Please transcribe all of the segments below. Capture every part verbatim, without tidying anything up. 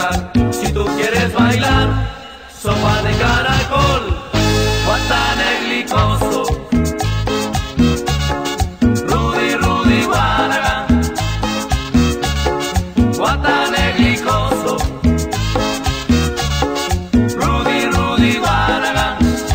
gozar. Si tú quieres bailar sopa de caracol, guataneglicoso, Rudy, Rudy, guanaga, guataneglicoso, Rudy, Rudy, guanaga.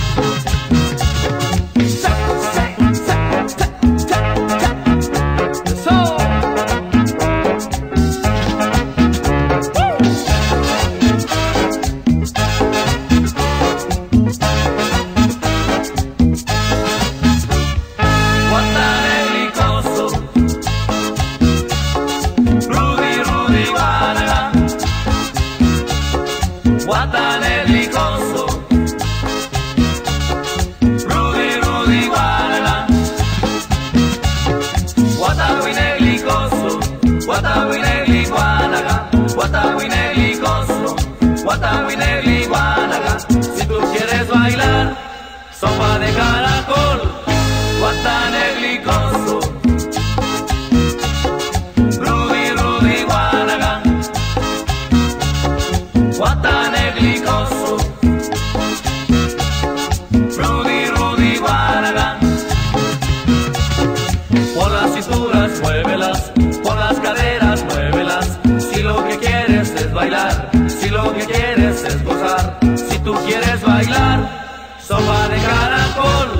Guataneglicoso, Rudy, Rudy, guanaga, guatahuineglicoso, guatahuinegli, guanaga, guatahuineglicoso, guatahuinegli, guanaga. Si tú quieres bailar sopa de caracol, guataneglicoso, Rudy, Rudy, guanaga, guataneglicoso, Rudy, Rudy, guanaga. Por las cinturas muévelas, por las caderas muévelas. Si lo que quieres es bailar, si lo que quieres es gozar. Si tú quieres bailar sopa de caracol,